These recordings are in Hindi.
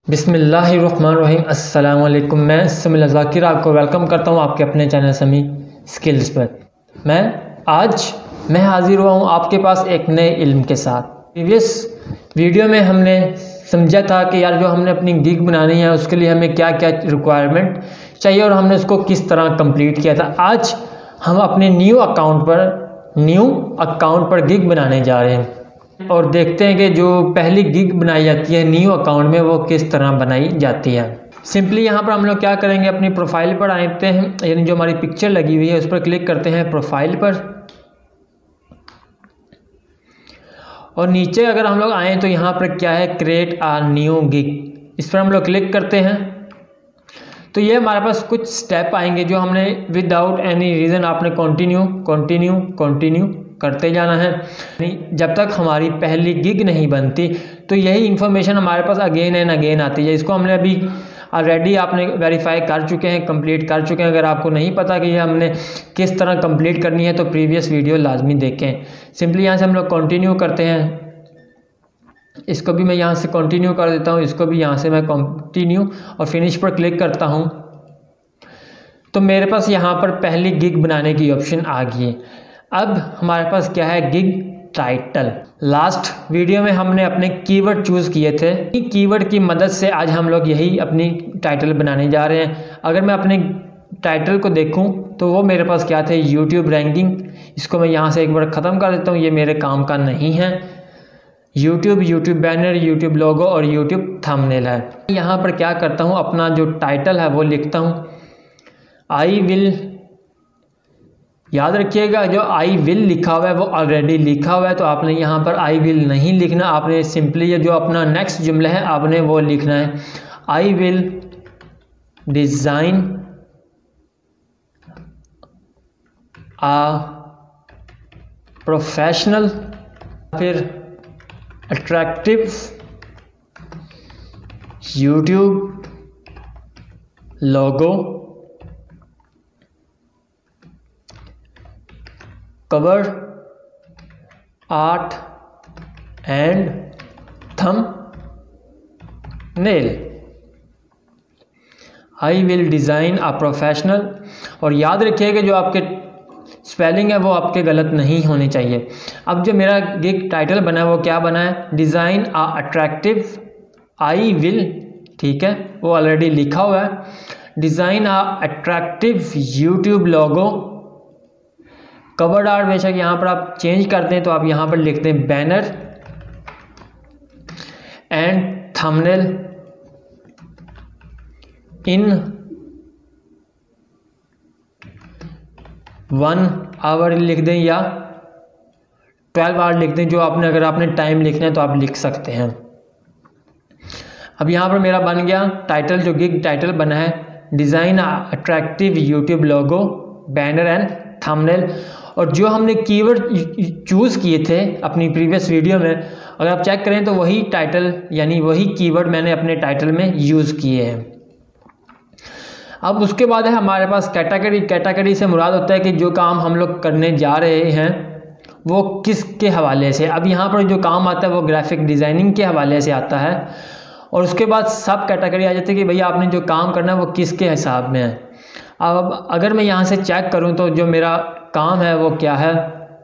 बिस्मिल्लाहिर्रहमानिर्रहीम। अस्सलाम वालेकुम। मैं समील ज़ाकिर आपको वेलकम करता हूँ आपके अपने चैनल समी स्किल्स पर। मैं हाज़िर हुआ हूँ आपके पास एक नए इल्म के साथ। प्रीवियस वीडियो में हमने समझा था कि यार जो हमने अपनी गिग बनानी है उसके लिए हमें क्या क्या रिक्वायरमेंट चाहिए और हमने उसको किस तरह कंप्लीट किया था। आज हम अपने न्यू अकाउंट पर गिग बनाने जा रहे हैं और देखते हैं कि जो पहली गिग बनाई जाती है न्यू अकाउंट में वो किस तरह बनाई जाती है। सिंपली यहाँ पर हम लोग क्या करेंगे, अपनी प्रोफाइल पर आते हैं, यानी जो हमारी पिक्चर लगी हुई है उस पर क्लिक करते हैं प्रोफाइल पर, और नीचे अगर हम लोग आएँ तो यहाँ पर क्या है, क्रिएट आ न्यू गिग, इस पर हम लोग क्लिक करते हैं। तो ये हमारे पास कुछ स्टेप आएंगे जो हमने विदाउट एनी रीज़न आपने कंटिन्यू करते जाना है। जब तक हमारी पहली गिग नहीं बनती तो यही इन्फॉर्मेशन हमारे पास अगेन एंड अगेन आती है। इसको हमने अभी ऑलरेडी आपने वेरीफाई कर चुके हैं, कंप्लीट कर चुके हैं। अगर आपको नहीं पता कि ये हमने किस तरह कंप्लीट करनी है तो प्रीवियस वीडियो लाजमी देखें। सिंपली यहाँ से हम लोग कंटिन्यू करते हैं, इसको भी मैं यहाँ से कंटिन्यू कर देता हूँ, इसको भी यहाँ से मैं कंटिन्यू और फिनिश पर क्लिक करता हूँ। तो मेरे पास यहाँ पर पहली गिग बनाने की ऑप्शन आ गई है। अब हमारे पास क्या है, गिग टाइटल। लास्ट वीडियो में हमने अपने कीवर्ड चूज़ किए थे, कीवर्ड की मदद से आज हम लोग यही अपनी टाइटल बनाने जा रहे हैं। अगर मैं अपने टाइटल को देखूं तो वो मेरे पास क्या थे, यूट्यूब रैंकिंग। इसको मैं यहाँ से एक बार ख़त्म कर देता हूँ, ये मेरे काम का नहीं है। यूट्यूब बैनर, यूट्यूब लोगो और यूट्यूब थंबनेल है। यहाँ पर क्या करता हूँ, अपना जो टाइटल है वो लिखता हूँ आई विल। याद रखिएगा जो आई विल लिखा हुआ है वो ऑलरेडी लिखा हुआ है, तो आपने यहाँ पर आई विल नहीं लिखना। आपने सिंपली ये जो अपना नेक्स्ट जुमला है आपने वो लिखना है, I will design a professional, फिर attractive YouTube logo, cover art and thumbnail. I will design a professional, और याद रखिएगा जो आपके स्पेलिंग है वो आपके गलत नहीं होनी चाहिए। अब जो मेरा गिग टाइटल बना है वो क्या बना है, design a attractive I will, ठीक है वो ऑलरेडी लिखा हुआ है। Design a attractive YouTube logo, cover art बेशक यहाँ पर आप चेंज करते हैं तो आप यहाँ पर लिखते हैं banner and thumbnail in 1 hour लिख दें या 12 आवर लिख दें, जो आपने अगर आपने टाइम लिखना है तो आप लिख सकते हैं। अब यहाँ पर मेरा बन गया टाइटल, जो गिग टाइटल बना है design attractive YouTube logo, banner and thumbnail. और जो हमने कीवर्ड चूज़ किए थे अपनी प्रीवियस वीडियो में, अगर आप चेक करें तो वही टाइटल यानी वही कीवर्ड मैंने अपने टाइटल में यूज़ किए हैं। अब उसके बाद है हमारे पास कैटेगरी से मुराद होता है कि जो काम हम लोग करने जा रहे हैं वो किसके हवाले से। अब यहाँ पर जो काम आता है वो ग्राफिक डिज़ाइनिंग के हवाले से आता है, और उसके बाद सब कैटेगरी आ जाती है कि भैया आपने जो काम करना है वो किसके हिसाब में है। अब अगर मैं यहाँ से चेक करूँ तो जो मेरा काम है वो क्या है,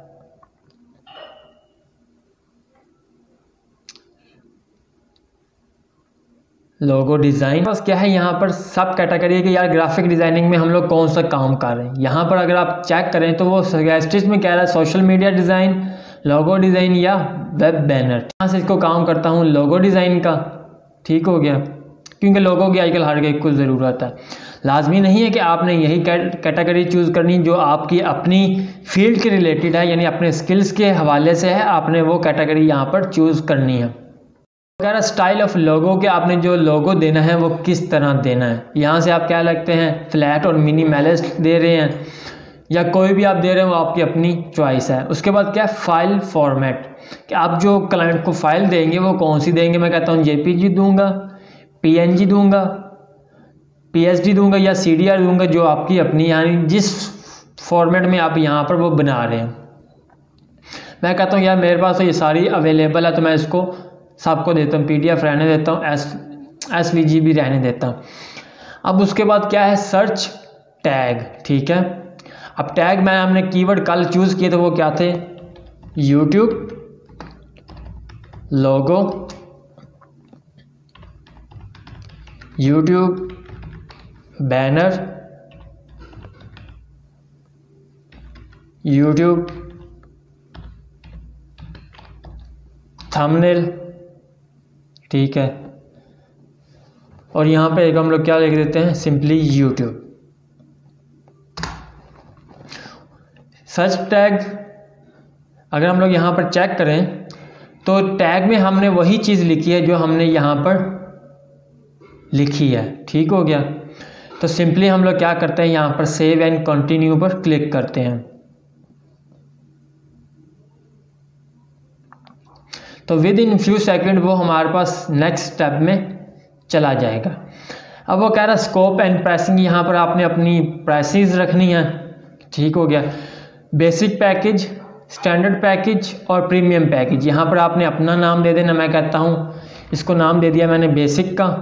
लोगो डिज़ाइन। बस क्या है यहाँ पर सब कैटेगरी है कि यार ग्राफिक डिज़ाइनिंग में हम लोग कौन सा काम कर रहे हैं। यहाँ पर अगर आप चेक करें तो वो सजेस्टेड में कह रहा है social media design, logo design या वेब बैनर। यहाँ से इसको काम करता हूँ लोगो डिज़ाइन का, ठीक हो गया, क्योंकि लोगों की आजकल हर एक को ज़रूरत है। लाजमी नहीं है कि आपने यही कैटेगरी चूज़ करनी जो आपकी अपनी फील्ड के रिलेटेड है, यानी अपने स्किल्स के हवाले से है, आपने वो कैटेगरी यहाँ पर चूज़ करनी है। अगर स्टाइल ऑफ लोगो के आपने जो लोगो देना है वो किस तरह देना है, यहाँ से आप क्या लगते हैं, फ्लैट और मिनिमलिस्ट दे रहे हैं या कोई भी आप दे रहे हैं वो आपकी अपनी चॉइस है। उसके बाद क्या है, फाइल फॉर्मेट, कि आप जो क्लाइंट को फाइल देंगे वो कौन सी देंगे। मैं कहता हूँ जेपीजी दूंगा, पीएनजी दूंगा, पीएसडी दूंगा या सीडीआर दूंगा, जो आपकी अपनी यानी जिस फॉर्मेट में आप यहाँ पर वो बना रहे हैं। मैं कहता हूँ यार मेरे पास तो ये सारी अवेलेबल है, तो मैं इसको सबको देता हूँ, PDF रहने देता हूँ, SVG भी रहने देता हूँ। अब उसके बाद क्या है, सर्च टैग, ठीक है। अब टैग में हमने कीवर्ड कल चूज़ किए थे, वो क्या थे, YouTube logo, YouTube banner, YouTube thumbnail, ठीक है। और यहाँ पे एक हम लोग क्या लिख देते हैं, सिंपली यूट्यूब। सर्च टैग अगर हम लोग यहाँ पर चेक करें तो टैग में हमने वही चीज़ लिखी है जो हमने यहाँ पर लिखी है, ठीक हो गया। तो सिंपली हम लोग क्या करते हैं, यहाँ पर सेव एंड कंटिन्यू पर क्लिक करते हैं। तो विद इन फ्यू सेकंड वो हमारे पास नेक्स्ट स्टेप में चला जाएगा। अब वो कह रहा है स्कोप एंड प्राइसिंग, यहाँ पर आपने अपनी प्राइसेस रखनी है, ठीक हो गया। बेसिक पैकेज, स्टैंडर्ड पैकेज और प्रीमियम पैकेज, यहाँ पर आपने अपना नाम दे देना। मैं कहता हूँ इसको नाम दे दिया मैंने बेसिक का,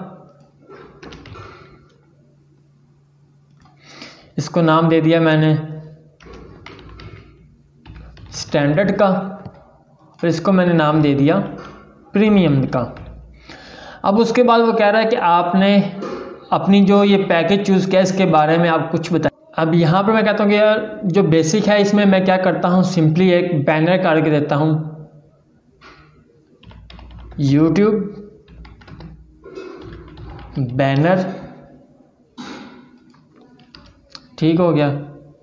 इसको नाम दे दिया मैंने स्टैंडर्ड का, और इसको मैंने नाम दे दिया प्रीमियम का। अब उसके बाद वो कह रहा है कि आपने अपनी जो ये पैकेज चूज़ किया इसके बारे में आप कुछ बताएं। अब यहाँ पर मैं कहता हूँ कि यार जो बेसिक है इसमें मैं क्या करता हूँ, सिंपली एक बैनर करके देता हूँ, यूट्यूब बैनर, ठीक हो गया।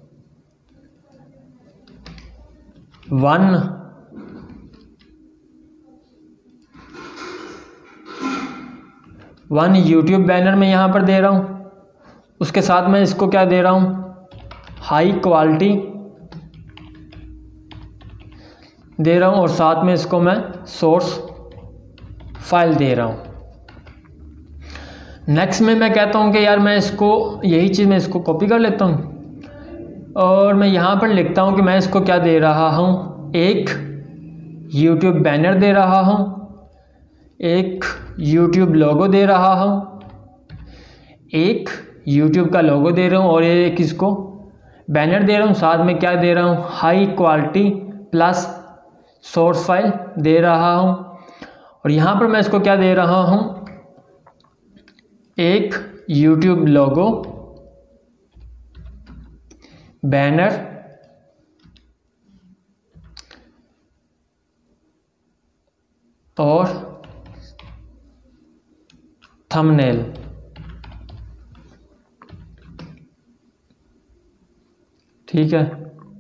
1 यूट्यूब बैनर में यहाँ पर दे रहा हूँ। उसके साथ मैं इसको क्या दे रहा हूँ, हाई क्वालिटी दे रहा हूँ, और साथ में इसको मैं सोर्स फाइल दे रहा हूँ। नेक्स्ट में मैं कहता हूँ कि यार मैं इसको यही चीज़ मैं इसको कॉपी कर लेता हूँ और मैं यहाँ पर लिखता हूँ कि मैं इसको क्या दे रहा हूँ, एक यूट्यूब बैनर दे रहा हूँ, एक यूट्यूब लोगो दे रहा हूँ, एक यूट्यूब का लोगो दे रहा हूँ और एक इसको बैनर दे रहा हूँ। साथ में क्या दे रहा हूँ, high quality plus source file दे रहा हूँ। और यहाँ पर मैं इसको क्या दे रहा हूँ, एक यूट्यूब लोगो, बैनर और थंबनेल, ठीक है।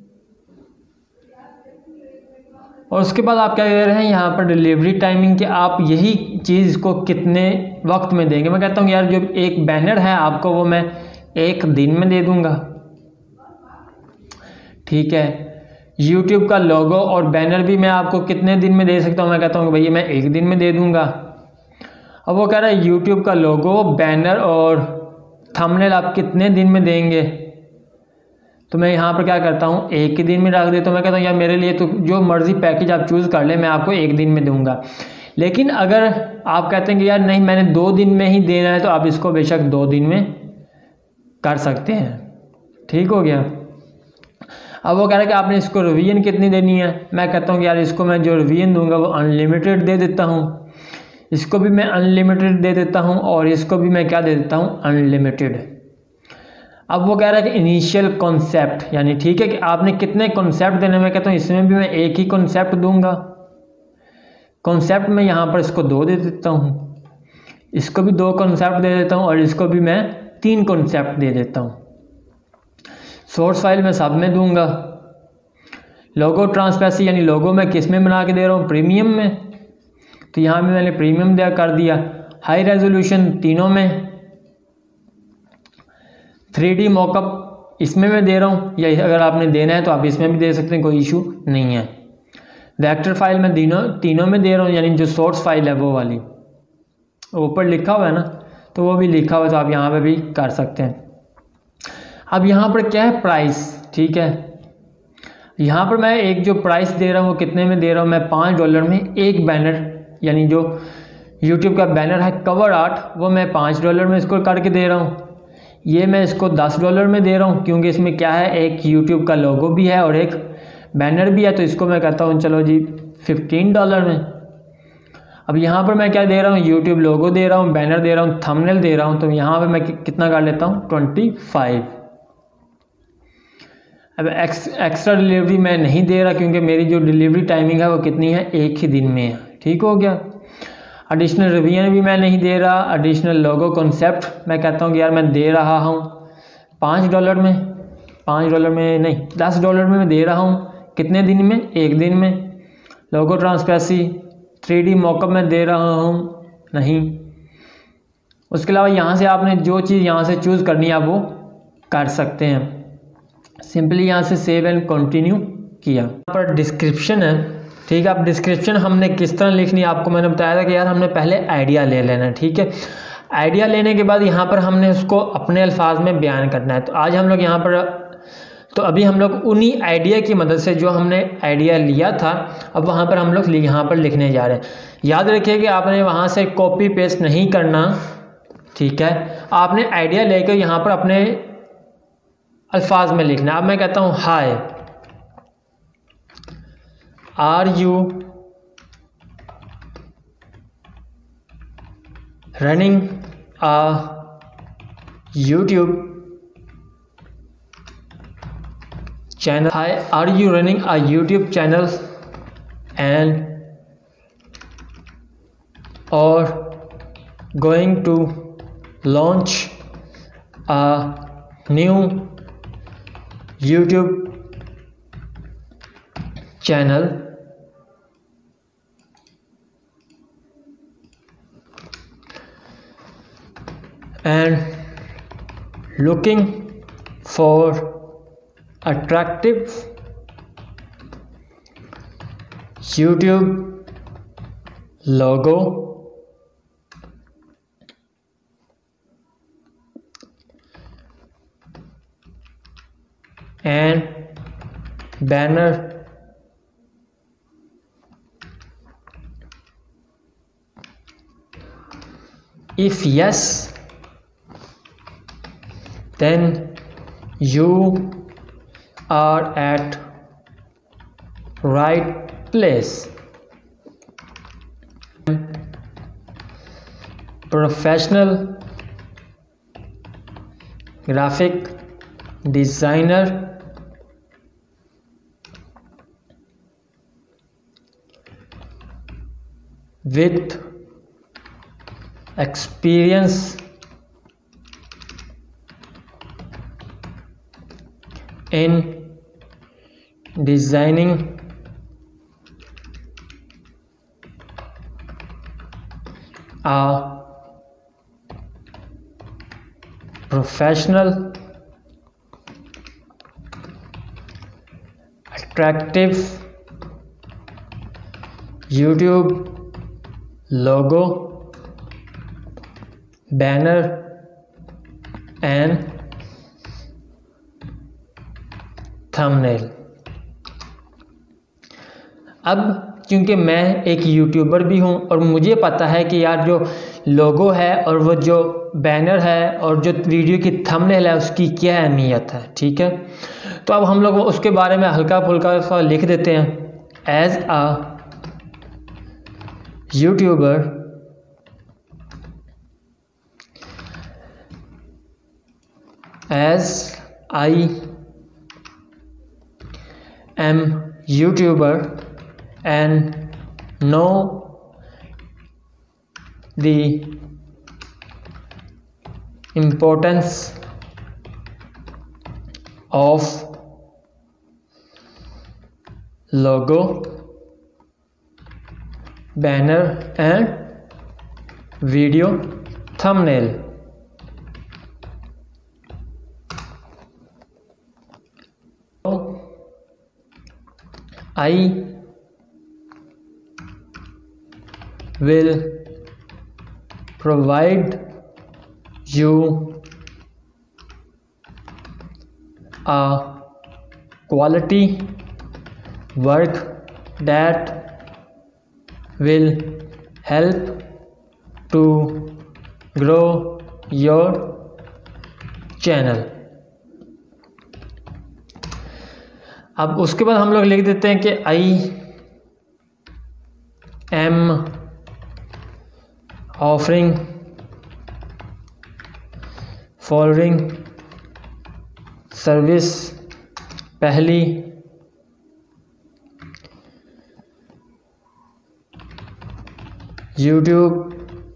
और उसके बाद आप क्या कह रहे हैं यहाँ पर डिलीवरी टाइमिंग कि आप यही चीज़ को कितने वक्त में देंगे। मैं कहता हूँ यार जो एक बैनर है आपको वो मैं एक दिन में दे दूँगा, ठीक है। यूट्यूब का लोगो और बैनर भी मैं आपको कितने दिन में दे सकता हूँ, मैं कहता हूँ भैया मैं एक दिन में दे दूँगा। अब वो कह रहा है यूट्यूब का लोगो, बैनर और थंबनेल आप कितने दिन में देंगे, तो मैं यहाँ पर क्या करता हूँ एक ही दिन में रख देता हूँ। मैं कहता हूँ यार मेरे लिए तो जो मर्ज़ी पैकेज आप चूज़ कर ले, मैं आपको एक दिन में दूंगा। लेकिन अगर आप कहते हैं कि यार नहीं मैंने 2 दिन में ही देना है, तो आप इसको बेशक 2 दिन में कर सकते हैं, ठीक हो गया। अब वो कह रहा है कि आपने इसको रिवीजन कितनी देनी है। मैं कहता हूँ कि यार इसको मैं जो रिवीजन दूंगा वो अनलिमिटेड दे देता हूँ, इसको भी मैं अनलिमिटेड दे देता हूँ और इसको भी मैं क्या दे देता हूँ, अनलिमिटेड। अब वो कह रहा है कि इनिशियल कॉन्सेप्ट, यानी ठीक है कि आपने कितने कॉन्सेप्ट देने। मैं कहता हूँ इसमें भी मैं एक ही कॉन्सेप्ट दूंगा। कॉन्सेप्ट में यहाँ पर इसको 2 दे देता हूँ, इसको भी 2 कॉन्सेप्ट दे देता हूँ और इसको भी मैं 3 कॉन्सेप्ट दे देता हूँ। सोर्स फाइल मैं सब में दूंगा। लोगो ट्रांसपेरेंसी यानी लोगो मैं किस में बना के दे रहा हूँ, प्रीमियम में, तो यहाँ भी मैंने प्रीमियम दिया कर दिया। हाई रेजोल्यूशन तीनों में, 3D मॉकअप इसमें मैं दे रहा हूँ, या अगर आपने देना है तो आप इसमें भी दे सकते हैं, कोई इशू नहीं है। वेक्टर फाइल मैं तीनों में दे रहा हूँ, यानी जो सोर्स फाइल है वो वाली ऊपर लिखा हुआ है ना, तो वो भी लिखा हुआ है, तो आप यहाँ पे भी कर सकते हैं। अब यहाँ पर क्या है, प्राइस, ठीक है। यहाँ पर मैं एक जो प्राइस दे रहा हूँ वो कितने में दे रहा हूँ, मैं $5 में एक बैनर, यानी जो यूट्यूब का बैनर है कवर आर्ट, वो मैं $5 में इसको करके दे रहा हूँ। ये मैं इसको $10 में दे रहा हूँ, क्योंकि इसमें क्या है, एक यूट्यूब का लोगो भी है और एक बैनर भी है, तो इसको मैं कहता हूँ चलो जी $15 में। अब यहाँ पर मैं क्या दे रहा हूँ, यूट्यूब लोगो दे रहा हूँ, बैनर दे रहा हूँ, थंबनेल दे रहा हूँ, तो यहाँ पर मैं कितना कर लेता हूँ 25। अब एक्स्ट्रा डिलीवरी मैं नहीं दे रहा, क्योंकि मेरी जो डिलीवरी टाइमिंग है वो कितनी है, एक ही दिन में है। ठीक हो गया। एडिशनल रिवीजन भी मैं नहीं दे रहा। एडिशनल लोगो कॉन्सेप्ट मैं कहता हूँ कि यार मैं दे रहा हूँ $5 में, $5 में नहीं $10 में मैं दे रहा हूँ। कितने दिन में, एक दिन में। लोगो ट्रांसपेरेंसी 3D मॉकअप मैं दे रहा हूँ नहीं। उसके अलावा यहाँ से आपने जो चीज़ यहाँ से चूज़ करनी है आप वो कर सकते हैं। सिंपली यहाँ से सेव एंड कंटिन्यू किया। यहाँ पर डिस्क्रिप्शन है, ठीक है। अब डिस्क्रिप्शन हमने किस तरह लिखनी है, आपको मैंने बताया था कि यार हमने पहले आइडिया ले लेना है, ठीक है। आइडिया लेने के बाद यहाँ पर हमने उसको अपने अल्फाज में बयान करना है। तो आज हम लोग यहाँ पर, तो अभी हम लोग उन्हीं आइडिया की मदद से जो हमने आइडिया लिया था, अब वहाँ पर हम लोग यहाँ पर लिखने जा रहे हैं। याद रखिए कि आपने वहाँ से कॉपी पेस्ट नहीं करना, ठीक है। आपने आइडिया लेकर यहाँ पर अपने अल्फाज में लिखना। अब मैं कहता हूँ hi, are you running a YouTube channel? Hi, are you running a YouTube channel and or going to launch a new YouTube channel? And looking for attractive YouTube logo and banner. If yes, then you are at right place. Professional graphic designer with experience in designing a professional, attractive YouTube logo, banner and thumbnail. अब क्योंकि मैं एक यूट्यूबर भी हूं और मुझे पता है कि यार जो लोगो है और वो जो बैनर है और जो वीडियो की थंबनेल है उसकी क्या अहमियत है, ठीक है। तो अब हम लोग उसके बारे में हल्का फुल्का सा लिख देते हैं। As a YouTuber, as I am YouTuber and know the importance of logo, banner and video thumbnail. I will provide you a quality work that will help to grow your channel. अब उसके बाद हम लोग लिख देते हैं कि I am offering following service. पहली, यूट्यूब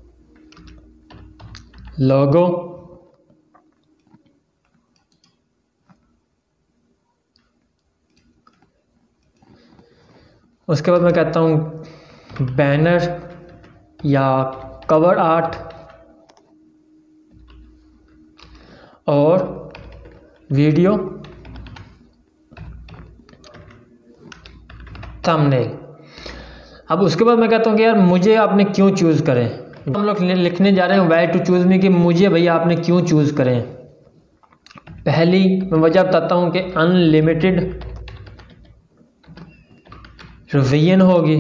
लोगो। उसके बाद मैं कहता हूँ बैनर या कवर आर्ट और वीडियो थंबनेल। अब उसके बाद मैं कहता हूँ कि यार मुझे आपने क्यों चूज़ करें। हम लोग लिखने जा रहे हैं वाई टू चूज़ मी, कि मुझे भैया आपने क्यों चूज़ करें। पहली मैं वजह बताता हूँ कि अनलिमिटेड रिवीजन होगी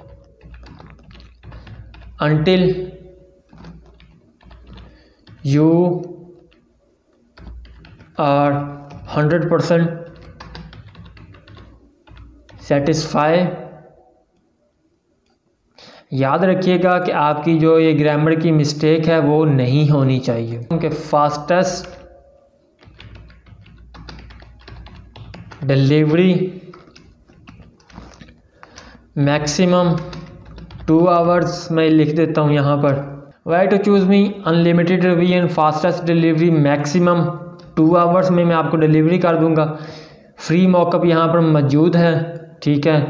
until you are 100% satisfied। याद रखिएगा कि आपकी जो ये ग्रामर की मिस्टेक है वो नहीं होनी चाहिए। क्योंकि फास्टेस्ट डिलीवरी मैक्सिमम 2 आवर्स मैं लिख देता हूँ यहाँ पर। Why to choose me unlimited revision fastest delivery maximum 2 hours में मैं आपको डिलीवरी कर दूँगा। फ्री मॉकअप यहाँ पर मौजूद है, ठीक है।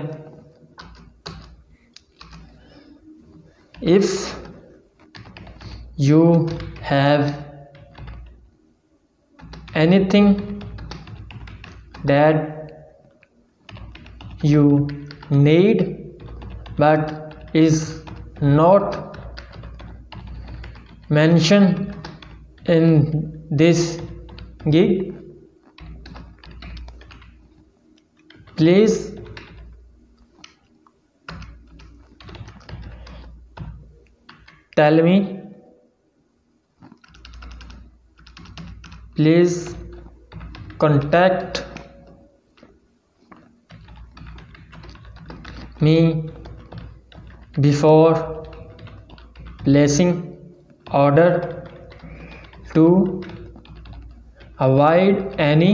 If you have anything that you need but is not mentioned in this gig, please tell me, please contact me before placing order to avoid any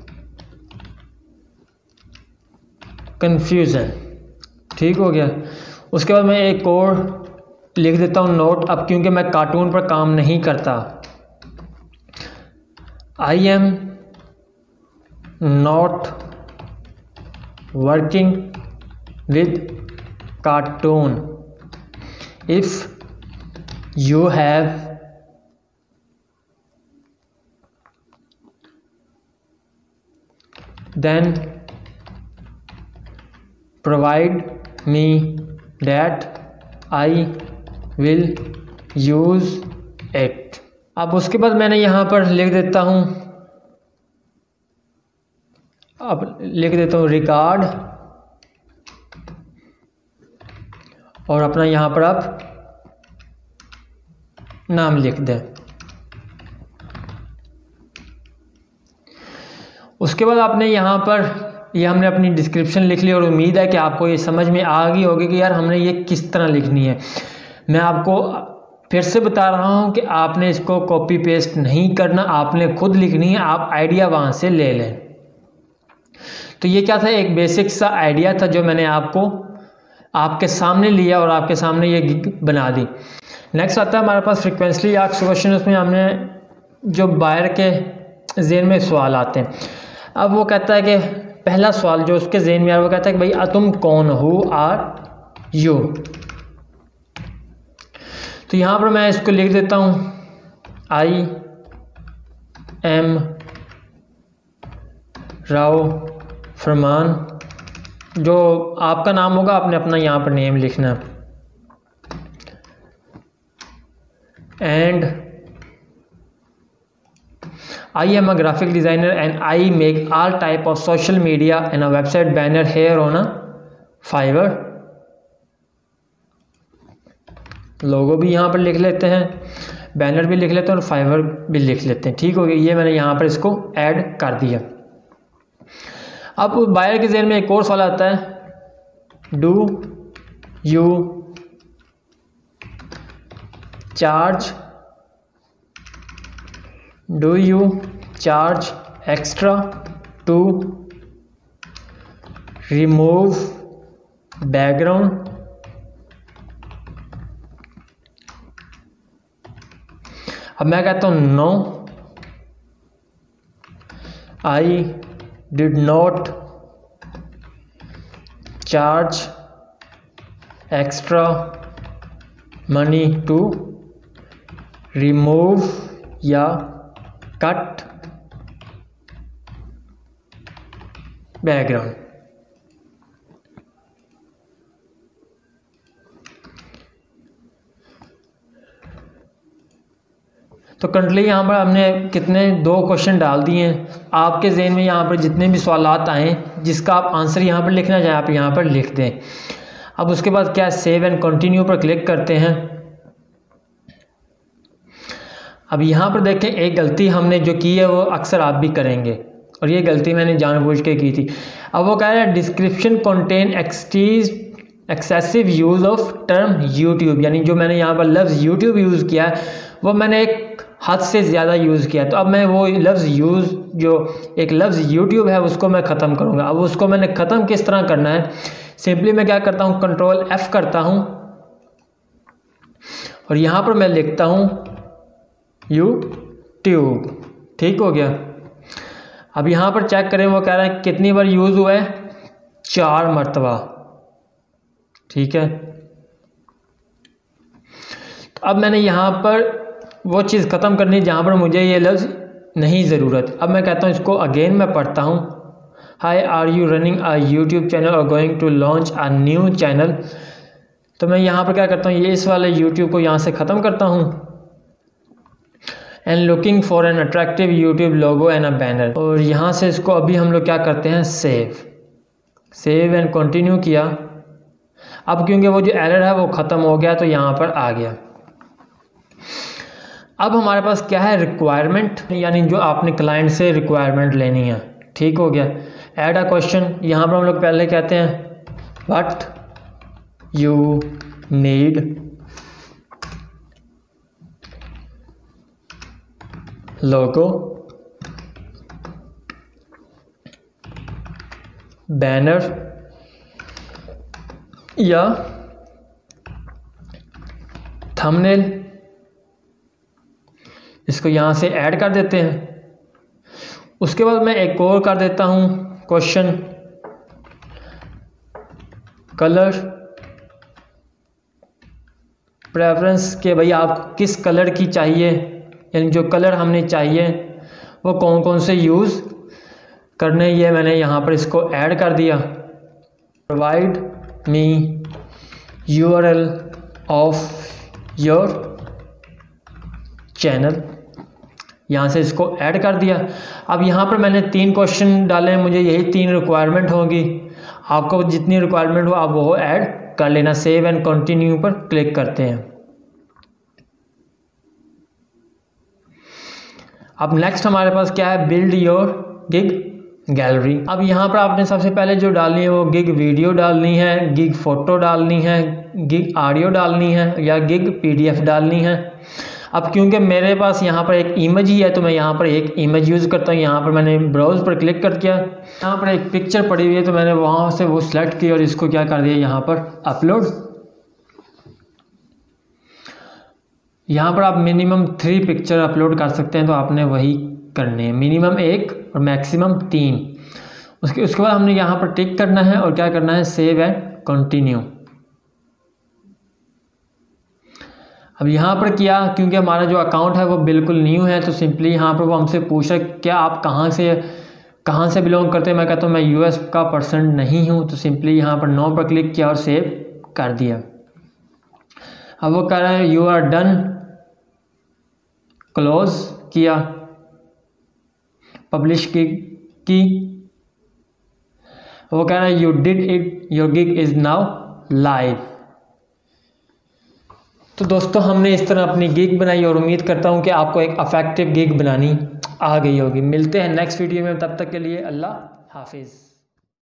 confusion। ठीक हो गया। उसके बाद मैं एक और लिख देता हूँ नोट, अब क्योंकि मैं कार्टून पर काम नहीं करता। I am not working with cartoon। if you have then provide me that I will use it। अब उसके बाद मैंने यहाँ पर लिख देता हूँ, अब लिख देता हूँ रिगार्ड और अपना यहाँ पर आप नाम लिख दें। उसके बाद आपने यहाँ पर ये हमने अपनी डिस्क्रिप्शन लिख ली और उम्मीद है कि आपको ये समझ में आ गई होगी कि यार हमने ये किस तरह लिखनी है। मैं आपको फिर से बता रहा हूँ कि आपने इसको कॉपी पेस्ट नहीं करना, आपने खुद लिखनी है। आप आइडिया वहाँ से ले लें। तो ये क्या था, एक बेसिक सा आइडिया था जो मैंने आपके सामने लिया और आपके सामने ये बना दी। नेक्स्ट आता है हमारे पास फ्रीक्वेंटली आस्क्ड क्वेश्चन। उसमें हमने जो बाहर के ज़हन में सवाल आते हैं। अब वो कहता है कि पहला सवाल जो उसके ज़हन में आ रहा है वो कहता है कि भाई तुम कौन हो, आर यू। तो यहाँ पर मैं इसको लिख देता हूँ आई एम राव फरमान। जो आपका नाम होगा आपने अपना यहाँ पर नेम लिखना है। And I am a graphic designer and I make all type of social media and a website banner here on a Fiverr. Logo भी यहाँ पर लिख लेते हैं, बैनर भी लिख लेते हैं और फाइवर भी लिख लेते हैं। ठीक हो गया, ये मैंने यहाँ पर इसको ऐड कर दिया। अब बायर के ज़हन में एक और सवाल आता है, do you charge extra to remove background? अब मैं कहता हूँ no, I did not charge extra money to remove या कट बैकग्राउंड। तो करंटली यहाँ पर हमने कितने 2 क्वेश्चन डाल दिए हैं। आपके जहन में यहाँ पर जितने भी सवालात आएँ जिसका आप आंसर यहाँ पर लिखना चाहें आप यहाँ पर लिख दें। अब उसके बाद क्या, सेव एंड कंटिन्यू पर क्लिक करते हैं। अब यहाँ पर देखें, एक गलती हमने जो की है वो अक्सर आप भी करेंगे और ये गलती मैंने जानबूझ के की थी। अब वो कह रहा है description contain excessive use of term YouTube, यानी जो मैंने यहाँ पर लफ्ज़ यूट्यूब यूज़ किया है वो मैंने एक हद से ज़्यादा यूज़ किया। तो अब मैं वो लफ्ज़ जो एक लफ्ज़ यूट्यूब है उसको मैं ख़त्म करूँगा। अब उसको मैंने ख़त्म किस तरह करना है, सिंपली मैं क्या करता हूँ, कंट्रोल F करता हूँ और यहाँ पर मैं लिखता हूँ यूट्यूब। ठीक हो गया। अब यहाँ पर चेक करें, वो कह रहा है कितनी बार यूज़ हुआ है, 4 मरतबा। ठीक है, तो अब मैंने यहाँ पर वो चीज़ ख़त्म करनी जहाँ पर मुझे ये लफ्ज़ नहीं ज़रूरत। अब मैं कहता हूँ इसको अगेन मैं पढ़ता हूँ, hi are you running a YouTube channel और going to launch a new channel. तो मैं यहाँ पर क्या करता हूँ, ये इस वाले यूट्यूब को यहाँ से ख़त्म करता हूँ, and looking for an attractive YouTube logo and a banner, और यहाँ से इसको अभी हम लोग क्या करते हैं, सेव एंड कंटिन्यू किया। अब क्योंकि वो जो एरर है वो ख़त्म हो गया तो यहाँ पर आ गया। अब हमारे पास क्या है, रिक्वायरमेंट, यानी जो आपने क्लाइंट से रिक्वायरमेंट लेनी है। ठीक हो गया। ऐड अ क्वेश्चन, यहाँ पर हम लोग पहले कहते हैं what you need logo, banner या थंबनेल, इसको यहाँ से ऐड कर देते हैं। उसके बाद मैं एक और कर देता हूँ क्वेश्चन, कलर प्रेफरेंस, के भाई आप किस कलर की चाहिए, यानी जो कलर हमने चाहिए वो कौन कौन से यूज़ करने, ये मैंने यहाँ पर इसको ऐड कर दिया। Provide me URL of your channel, यहाँ से इसको ऐड कर दिया। अब यहाँ पर मैंने 3 क्वेश्चन डाले, मुझे यही 3 रिक्वायरमेंट होगी। आपको जितनी रिक्वायरमेंट हो आप वो ऐड कर लेना। सेव एंड कंटिन्यू पर क्लिक करते हैं। अब नेक्स्ट हमारे पास क्या है, बिल्ड योर गिग गैलरी। अब यहाँ पर आपने सबसे पहले जो डालनी है वो गिग वीडियो डालनी है, गिग फोटो डालनी है, गिग ऑडियो डालनी है या गिग PDF डालनी है। अब क्योंकि मेरे पास यहाँ पर एक इमेज ही है तो मैं यहाँ पर एक इमेज यूज़ करता हूँ। यहाँ पर मैंने ब्राउज पर क्लिक कर किया, यहाँ पर एक पिक्चर पड़ी हुई है तो मैंने वहाँ से वो सिलेक्ट की और इसको क्या कर दिया, यहाँ पर अपलोड। यहाँ पर आप मिनिमम 3 पिक्चर अपलोड कर सकते हैं, तो आपने वही करने हैं, मिनिमम 1 और मैक्सिमम 3। उसके बाद हमने यहाँ पर टिक करना है और क्या करना है, सेव एंड कंटिन्यू। अब यहाँ पर किया, क्योंकि हमारा जो अकाउंट है वो बिल्कुल न्यू है तो सिंपली यहाँ पर वो हमसे पूछा क्या आप कहाँ से बिलोंग करते हैं। मैं कहता हूँ मैं US का पर्सन नहीं हूँ, तो सिंपली यहाँ पर नो पर क्लिक किया और सेव कर दिया। अब वो कह रहा है यू आर डन, क्लोज किया, पब्लिश की। वो कह रहा है you did it, your gig is now live. तो दोस्तों हमने इस तरह अपनी गिग बनाई और उम्मीद करता हूँ कि आपको एक अफेक्टिव गिग बनानी आ गई होगी। मिलते हैं नेक्स्ट वीडियो में, तब तक के लिए अल्लाह हाफिज़।